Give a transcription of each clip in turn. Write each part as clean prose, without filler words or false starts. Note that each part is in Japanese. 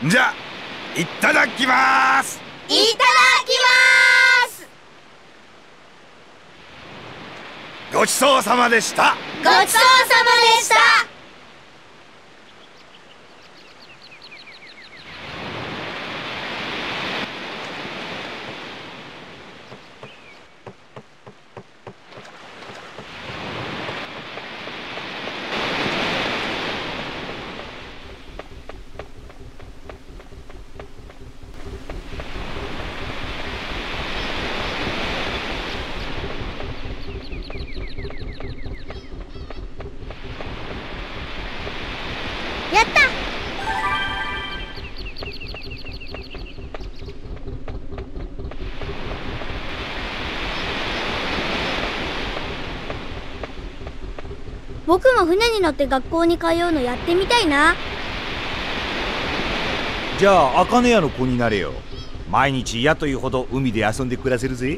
じゃあいただきます。 いただきます。 ごちそうさまでした。 ごちそうさまでした。やった。僕も船に乗って学校に通うのやってみたいな。 じゃあ茜屋の子になれよ。毎日嫌というほど海で遊んで暮らせるぜ。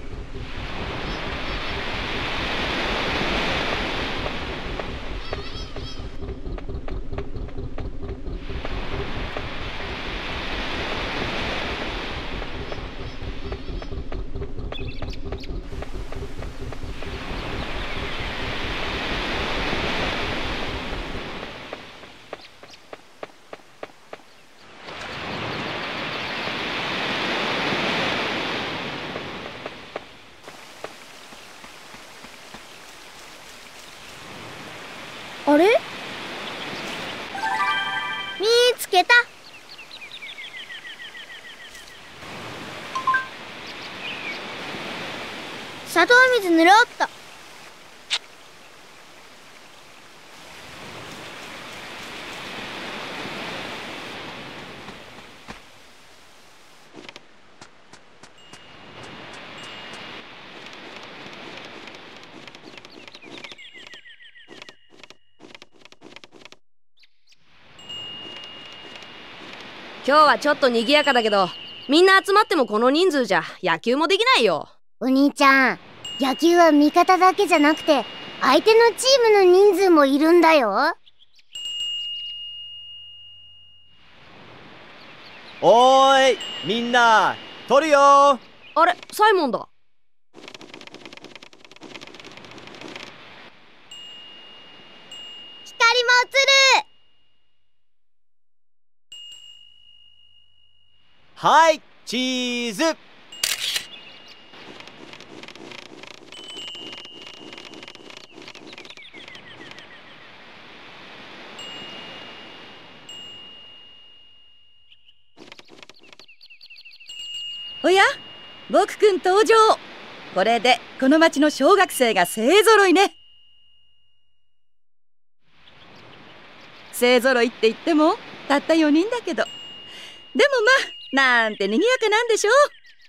あれ？見つけた。砂糖水塗ろうっと。 今日はちょっと賑やかだけど、みんな集まってもこの人数じゃ野球もできないよ。 お兄ちゃん、野球は味方だけじゃなくて相手のチームの人数もいるんだよ。 おーい、みんな取るよ。 あれ、サイモンだ。 光も映る。 はい、チーズ。 おや、僕くん登場。これでこの町の小学生が勢ぞろいね。勢ぞろいって言ってもたった4人だけど、でもまあなんて賑やかなんでしょ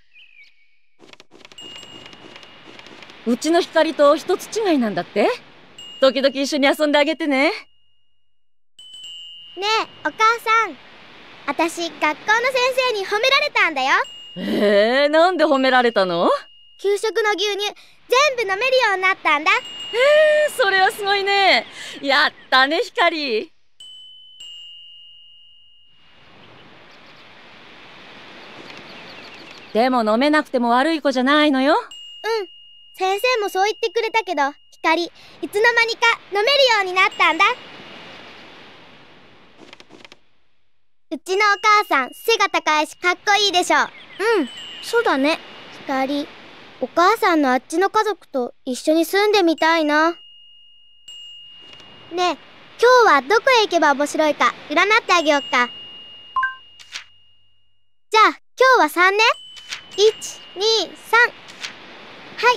う。うちの光と一つ違いなんだって。時々一緒に遊んであげてね。 ねえお母さん、私学校の先生に褒められたんだよ。 なんで褒められたの？ 給食の牛乳全部飲めるようになったんだ。 それはすごいね。やったね光。でも飲めなくても悪い子じゃないのよ。 うん、先生もそう言ってくれたけど、光いつの間にか飲めるようになったんだ。うちのお母さん背が高いしかっこいいでしょ。うん、そうだね。光、お母さんのあっちの家族と一緒に住んでみたいな。ねえ、今日はどこへ行けば面白いか占ってあげようか。じゃあ今日は3ね。1、2、3。はい。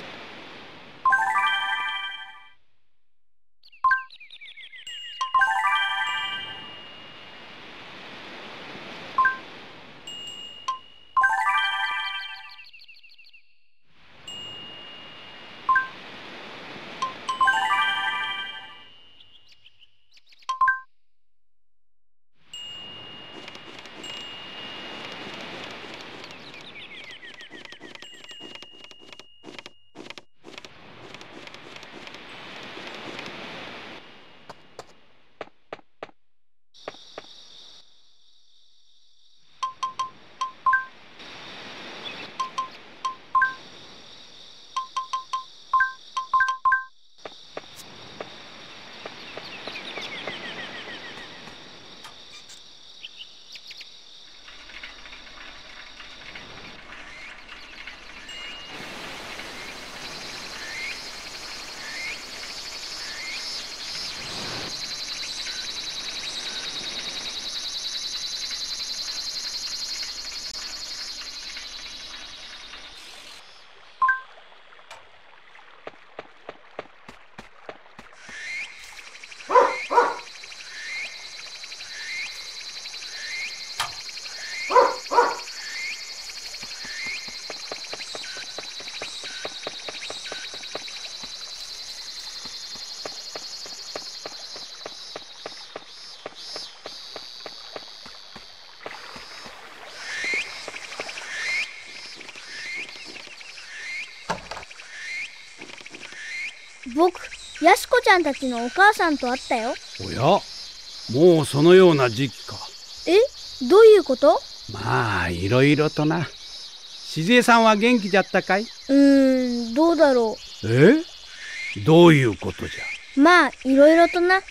やしこちゃんたちのお母さんと会ったよ。 おや、もうそのような時期か。 え、どういうこと？ まあいろいろとな。しずえさんは元気じゃったかい？ どうだろえ？どういうことじう。まあいろいろとな。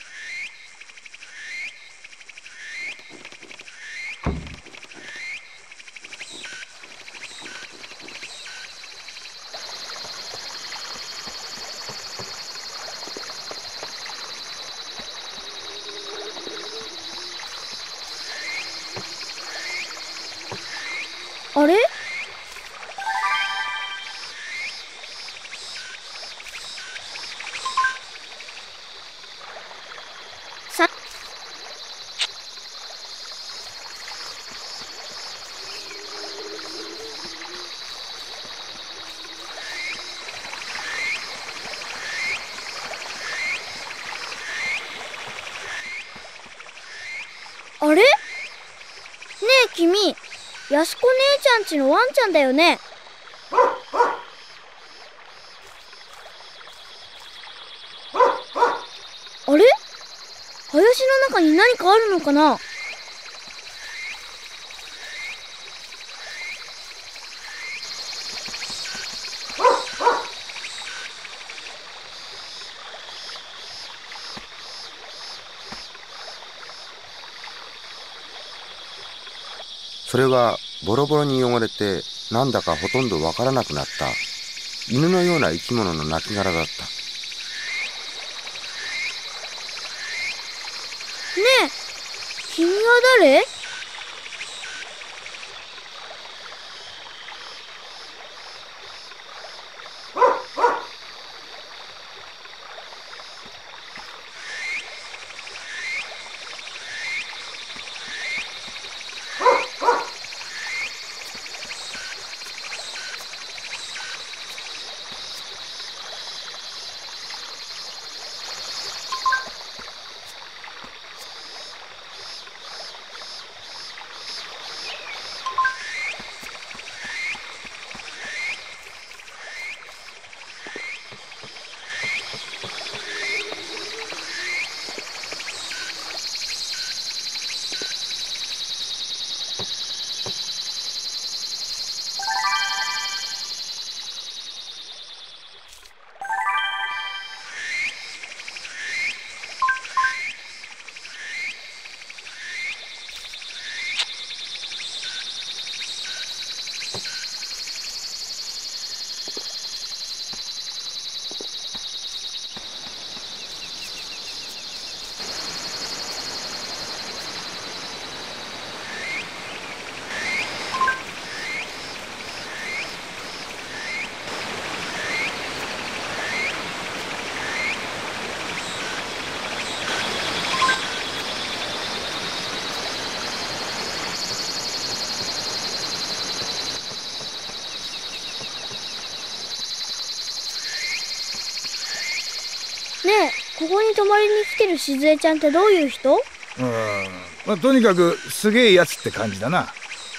あれ？さ、あれ？ねえ君、やしこ姉ちゃんちのワンちゃんだよね。あれ？林の中に何かあるのかな？ それはボロボロに汚れてなんだかほとんどわからなくなった犬のような生き物の亡骸だった。 ねえ、君は誰？ねえ、ここに泊まりに来てるしずえちゃんってどういう人？ まあ、とにかくすげえやつって感じだな。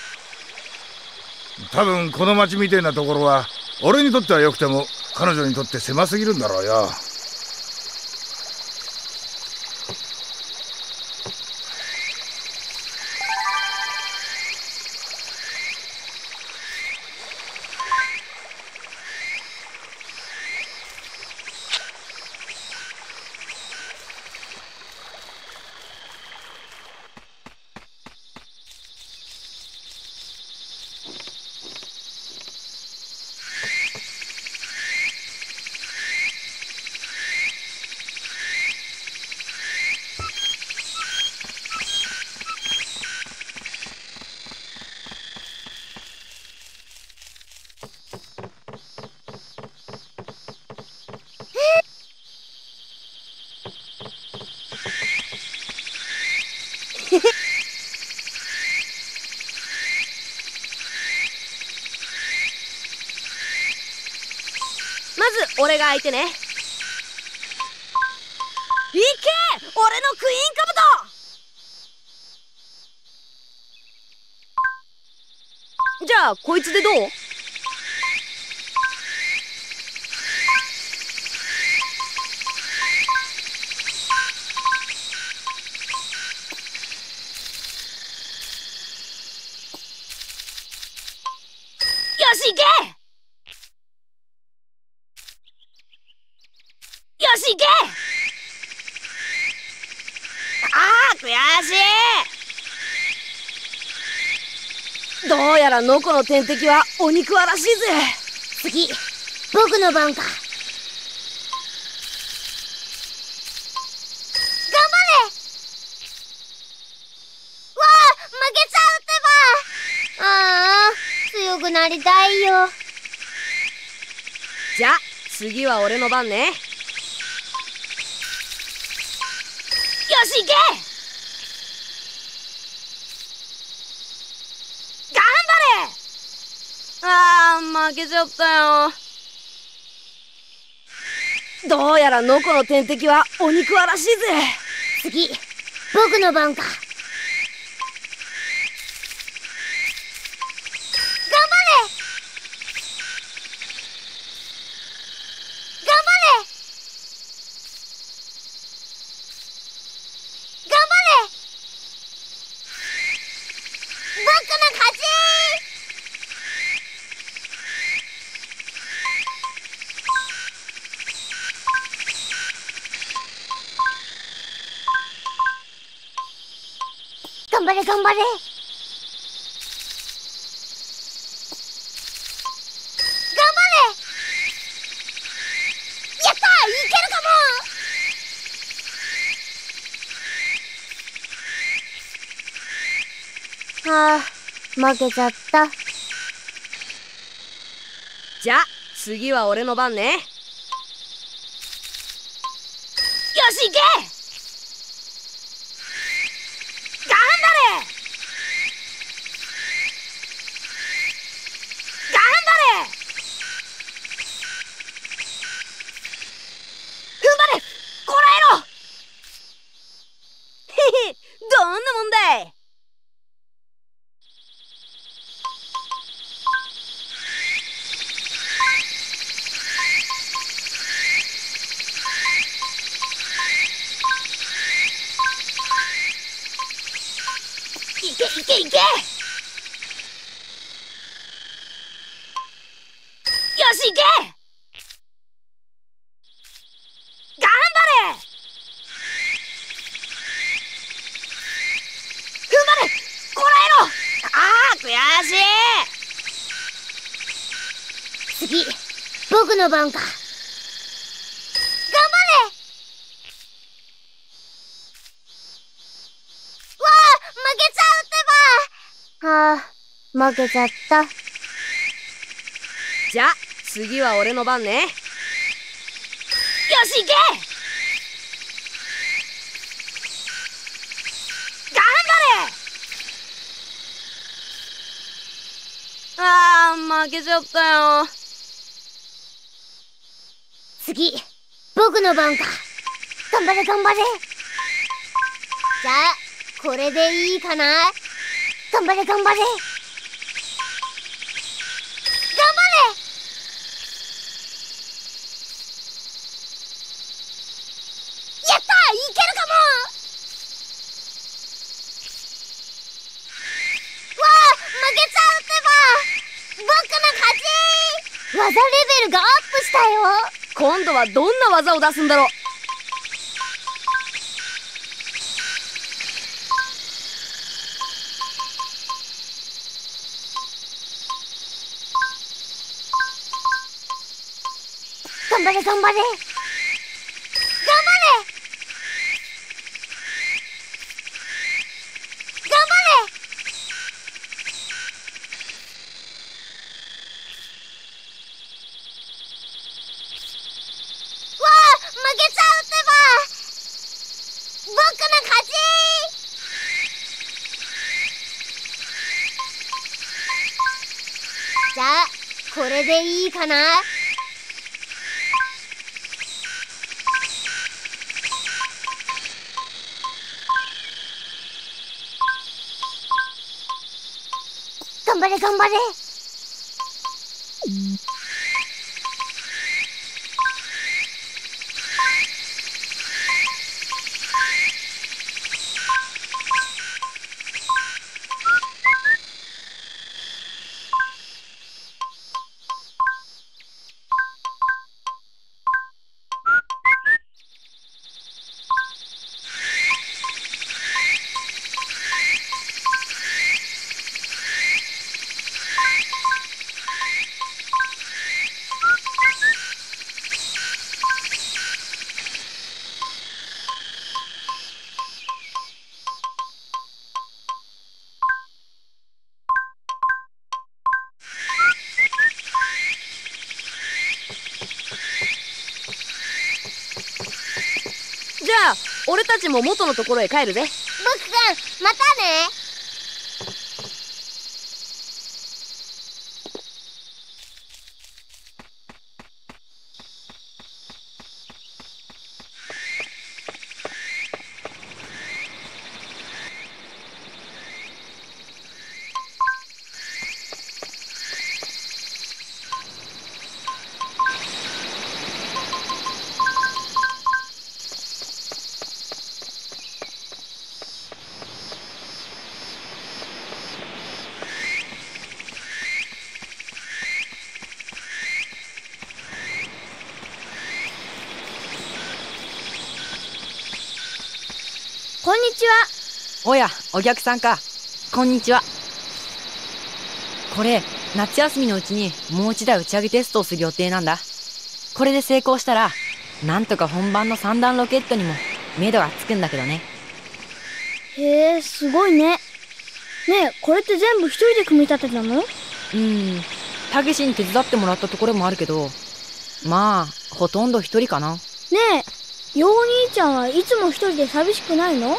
多分この町みてえなところは俺にとっては良くても彼女にとって狭すぎるんだろうよ。 まず俺が相手ね。いけ、俺のクイーンカブト。じゃあこいつでどう？ 悔しい。どうやらノコの天敵はお肉わらしいぜ。 次、僕の番か。頑張れ。わあ、負けちゃうってば。ああ、強くなりたいよ。 じゃあ次は俺の番ね。よし行け。頑張れ。負けちゃったよ。どうやらノコの天敵はお肉わらしいぜ。 次、僕の番か。頑張れ。頑張れ。頑張れ。僕の勝ち。頑張れ頑張れ。頑張れ。やったー、いけるかも。はあ、負けちゃった。 じゃあ次は俺の番ね。よし行け。頑張れ。頑張れ。踏ん張れ。こらえろ。へへ、どんなもんだい。いけいけいけ。よしいけ。頑張れ。踏ん張れ。こらえろ。ああ、悔しい。 次、僕の番か。頑張れ。わあ、負けちゃうってば。はあ、負けちゃった。 じゃあ次は俺の番ね。よし行け。頑張れ。負けちゃったよ。 次、僕の番か。頑張れ頑張れ。じゃあ、これでいいかな。頑張れ頑張れ。頑張れ。やったー、いけるかも。わあ、負けちゃうってば。僕の勝ち。技レベルがアップしたよ。 今度はどんな技を出すんだろう。 頑張れ頑張れ。頑張れ。頑張れ。わあ、負けちゃうってば。僕の勝ち。じゃあ、これでいいかな。頑張れ頑張れ。 じゃあ俺たちも元のところへ帰るぜ。 僕くん、またね。こんにちは。 おや、お客さんか。こんにちは。これ、夏休みのうちにもう一台打ち上げテストをする予定なんだ。これで成功したら、なんとか本番の3段ロケットにも目処がつくんだけどね。 へえ、すごいね。ねえ、これって全部一人で組み立てたの？ たけしに手伝ってもらったところもあるけど、まあ、ほとんど一人かな。 ねえ、ようお兄ちゃんはいつも一人で寂しくないの？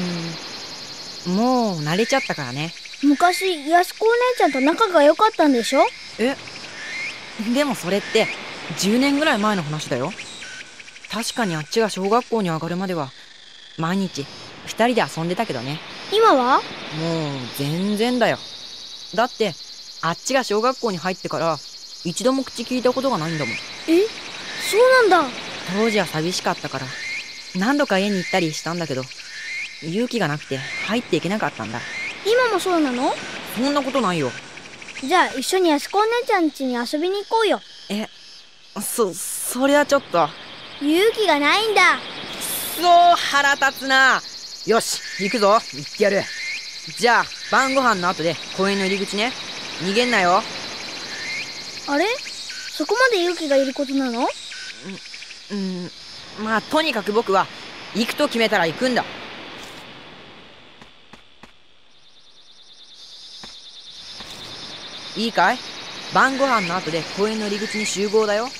もう慣れちゃったからね。 昔、安子お姉ちゃんと仲が良かったんでしょ？ でもそれって10年ぐらい前の話だよ。確かにあっちが小学校に上がるまでは毎日2人で遊んでたけどね。 今は？ もう全然だよ。だってあっちが小学校に入ってから一度も口聞いたことがないんだもん。 そうなんだ。 当時は寂しかったから何度か家に行ったりしたんだけど、勇気がなくて入っていけなかったんだ。 今もそうなの？ そんなことないよ。 じゃあ一緒に安子お姉ちゃん家に遊びに行こうよ。 そりゃちょっと。 勇気がないんだ。 そう腹立つな。よし、行くぞ。行ってやる。じゃあ晩ご飯の後で公園の入り口ね。逃げんなよ。 あれ？そこまで勇気がいることなの？ まあとにかく僕は行くと決めたら行くんだ。いいかい？晩ご飯の後で公園の入り口に集合だよ。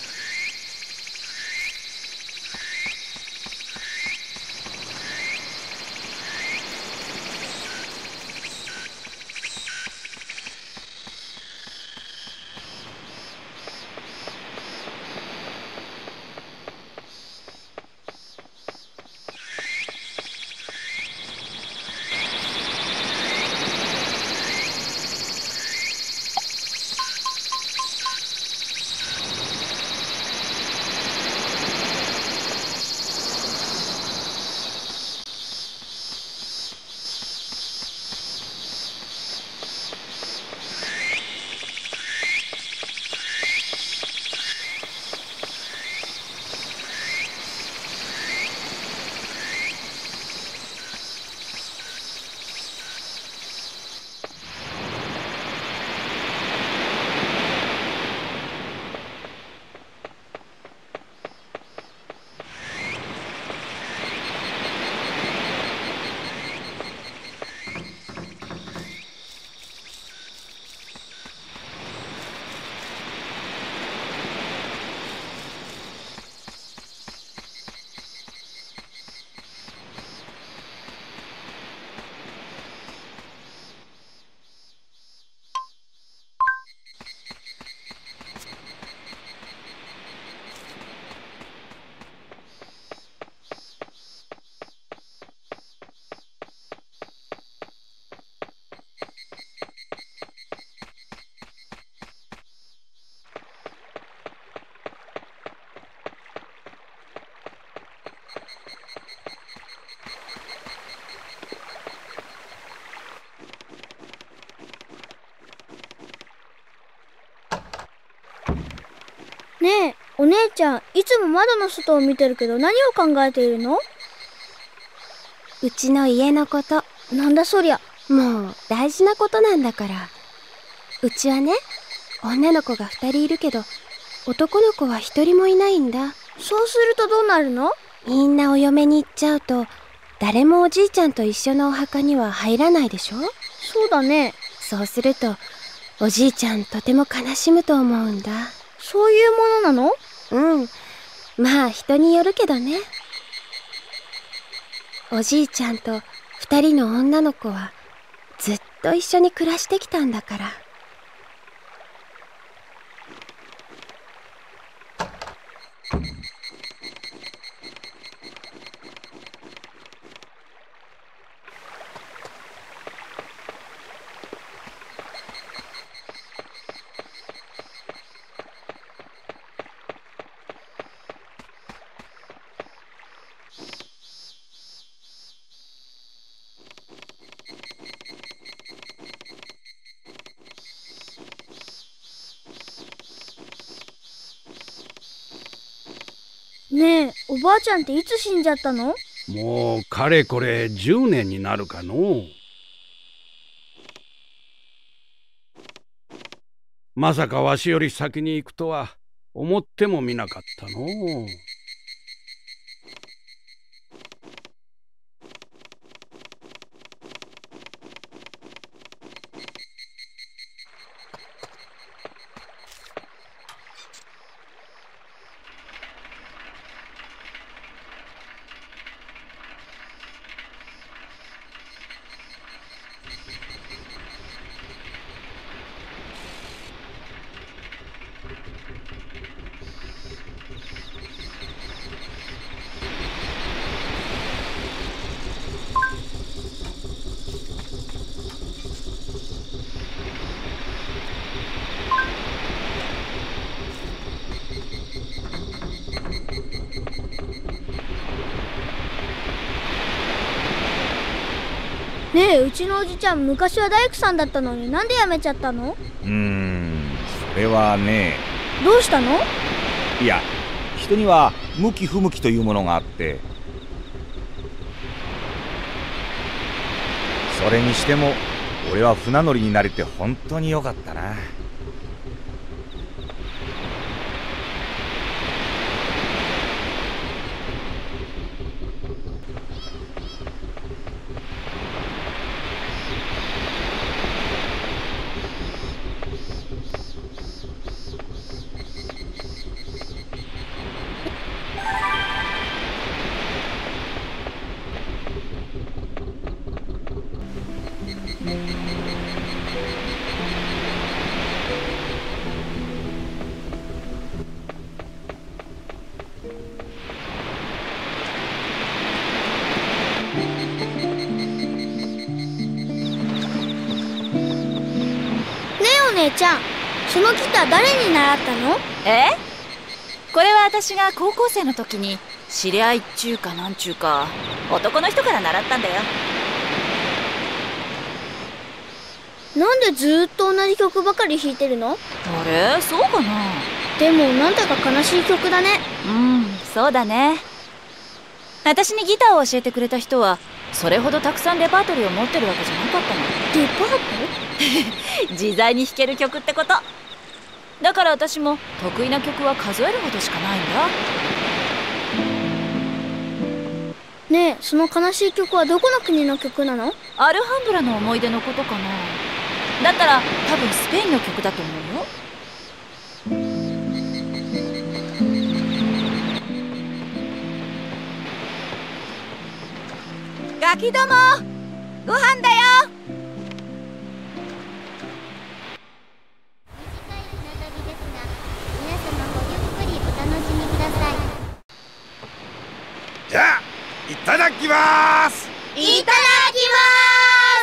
ねえ、お姉ちゃん、いつも窓の外を見てるけど何を考えているの？ うちの家のこと。 なんだそりゃ。 もう大事なことなんだから。うちはね、女の子が2人いるけど、男の子は1人もいないんだ。 そうするとどうなるの？ みんなお嫁に行っちゃうと、誰もおじいちゃんと一緒のお墓には入らないでしょ？ そうだね。 そうすると、おじいちゃんとても悲しむと思うんだ。 そういうものなの？ まあ人によるけどね。 おじいちゃんと2人の女の子はずっと一緒に暮らしてきたんだから。 ねえ、おばあちゃんっていつ死んじゃったの？ もうかれこれ10年になるかの。まさかわしより先に行くとは思ってもみなかったの。 ねえ、うちのおじちゃん昔は大工さんだったのになんで辞めちゃったの？ それはね。 どうしたの？ いや、人には向き不向きというものがあって、それにしても俺は船乗りになれて本当によかったな。 お姉ちゃん、そのギター誰に習ったの？ これは私が高校生の時に知り合いっちゅうかなんちゅうか男の人から習ったんだよ。 なんでずーっと同じ曲ばかり弾いてるの？ あれ、そうかな。 でもなんだか悲しい曲だね。 そうだね。私にギターを教えてくれた人はそれほどたくさんレパートリーを持ってるわけじゃなかったの。 レパート？ 自在に弾ける曲ってこと。だから私も得意な曲は数えるほどしかないんだ。 ねえ、その悲しい曲はどこの国の曲なの？ アルハンブラの思い出のことかな。だったら多分スペインの曲だと思うよ。 ガキども、ご飯だよ。 じゃあいただきます。 いただきます。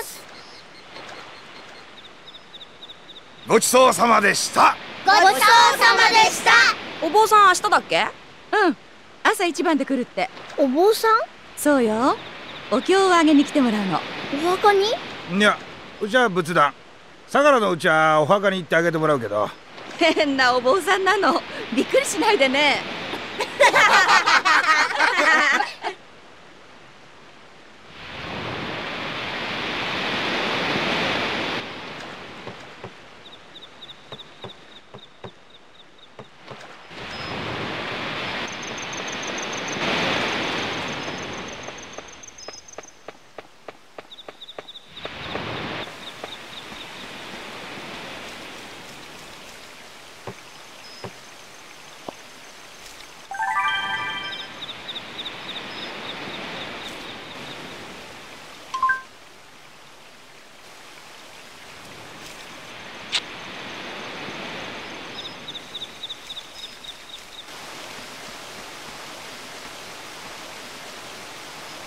ごちそうさまでした。 ごちそうさまでした。 お坊さん明日だっけ？ 朝一番で来るって。 お坊さん？ そうよ。お経をあげに来てもらうの。 お墓に？ いや、うちは仏壇。相良のうちはお墓に行ってあげてもらうけど。 変なお坊さんなの。びっくりしないでね。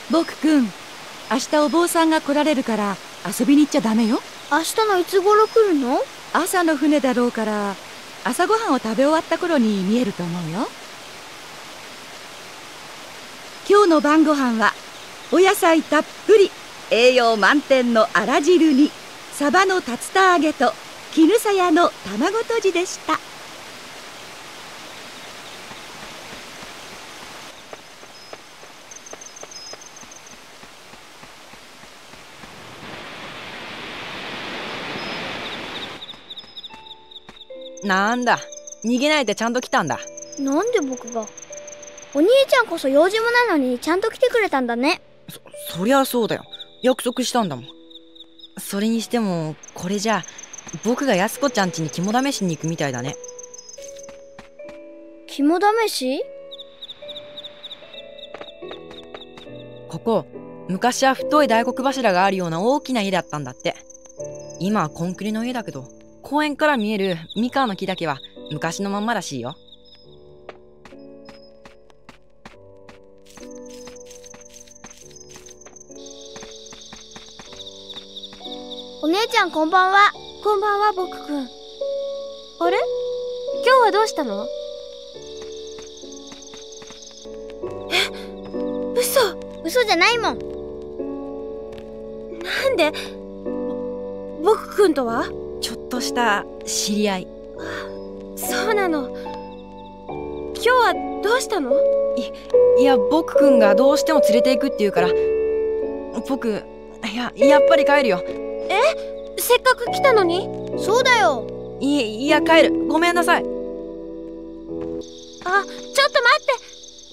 僕くん、明日お坊さんが来られるから遊びに行っちゃダメよ。 明日のいつ頃来るの？ 朝の船だろうから朝ごはんを食べ終わった頃に見えると思うよ。今日の晩ご飯はお野菜たっぷり栄養満点のあら汁にサバの竜田揚げと絹さやの卵とじでした。 なんだ、逃げないでちゃんと来たんだ。 なんで僕が？お兄ちゃんこそ用事もないのにちゃんと来てくれたんだね。 そりゃそうだよ。約束したんだもん。それにしてもこれじゃ僕が安子ちゃん家に肝試しに行くみたいだね。 肝試し？ ここ昔は太い大黒柱があるような大きな家だったんだって。今はコンクリの家だけど、公園から見える三河の木だけは昔のまんまらしいよ。 お姉ちゃんこんばんは。 こんばんは、僕くん。あれ？今日はどうしたの？ 嘘じゃないもん。 なんで？僕くんとは？ ちょっとした知り合い。 そうなの。今日はどうしたの？ いや、僕くんがどうしても連れて行くって言うから、僕、やっぱり帰るよ。 せっかく来たのに。 そうだよ。 いや、帰る。ごめんなさい。 あ、ちょっと待って。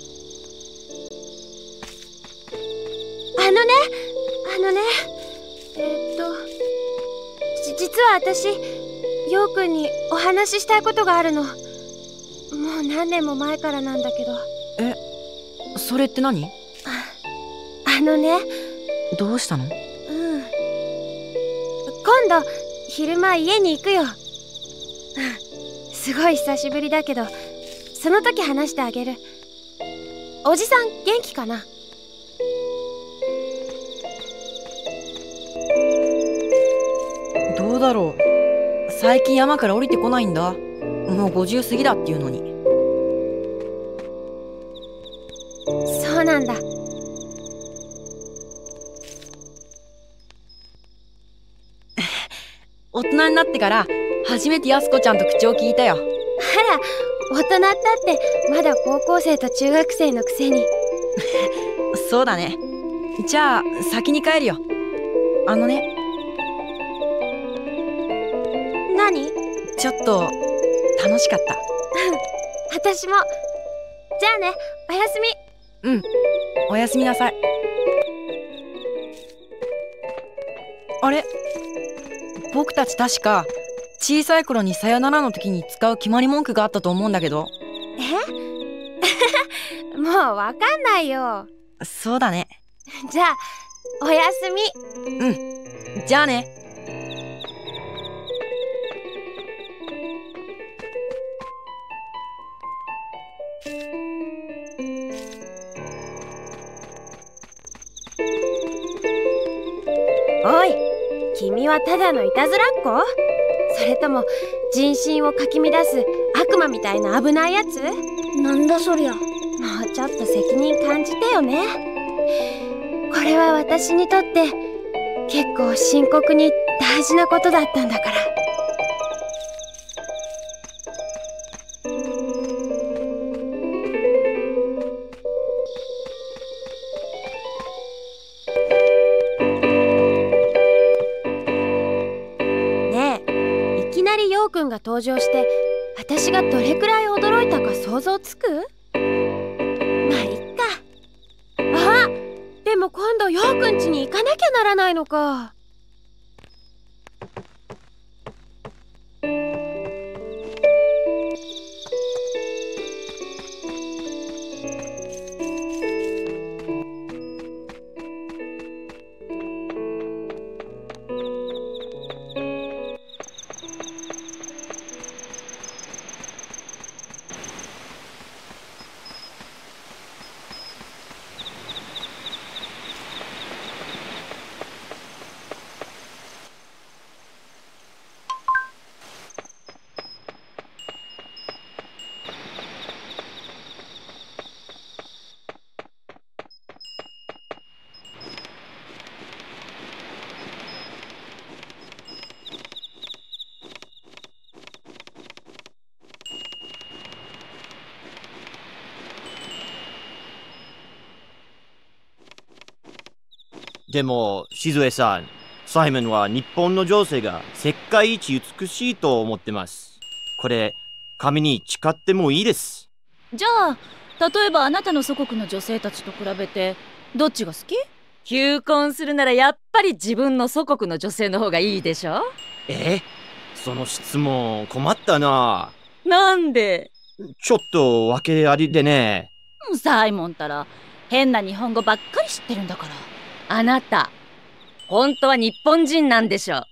あのね、実は私、陽くんにお話ししたいことがあるの。もう何年も前からなんだけど。 それって何？どうしたの？ 今度昼間家に行くよ。すごい久しぶりだけど、その時話してあげる。おじさん元気かな？ どうだろう。最近山から降りてこないんだ。もう50過ぎだっていうのに。 そうなんだ。 大人になってから初めて安子ちゃんと口を聞いたよ。 あら、大人ったってまだ高校生と中学生のくせに。 そうだね。じゃあ先に帰るよ。 何？ ちょっと楽しかった。 私も。じゃあね、おやすみ。 うん、おやすみなさい。あれ、僕たち確か小さい頃にさよならの時に使う決まり文句があったと思うんだけど。 もうわかんないよ。 そうだね。 じゃあおやすみ。 うん、じゃあね。 おい、君はただのいたずらっ子？それとも人心をかき乱す悪魔みたいな危ないやつ？ なんだそりゃ。 もうちょっと責任感じてよね。これは私にとって結構深刻に大事なことだったんだから。陽くんが登場して私がどれくらい驚いたか想像つく？まあいっか。あ、でも今度陽くん家に行かなきゃならないのか。 でも、静江さん、サイモンは日本の女性が世界一美しいと思ってます。これ、紙に誓ってもいいです。 じゃあ、例えばあなたの祖国の女性たちと比べて、どっちが好き？ 求婚するならやっぱり自分の祖国の女性の方がいいでしょ？ その質問困ったな。 なんで？ ちょっと訳ありでね。 サイモンたら変な日本語ばっかり知ってるんだから。 あなた、本当は日本人なんでしょ？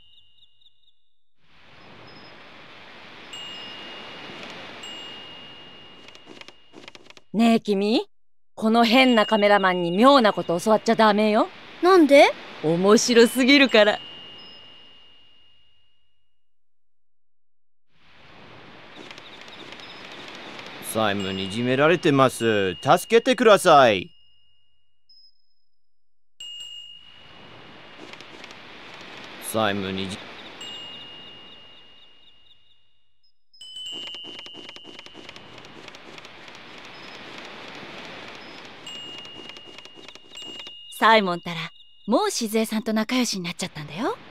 ねえ君、この変なカメラマンに妙なこと教わっちゃダメよ。 なんで？ 面白すぎるから。 サイモンにいじめられてます。助けてください。サイモンにサイモンたらもう静江さんと仲良しになっちゃったんだよ。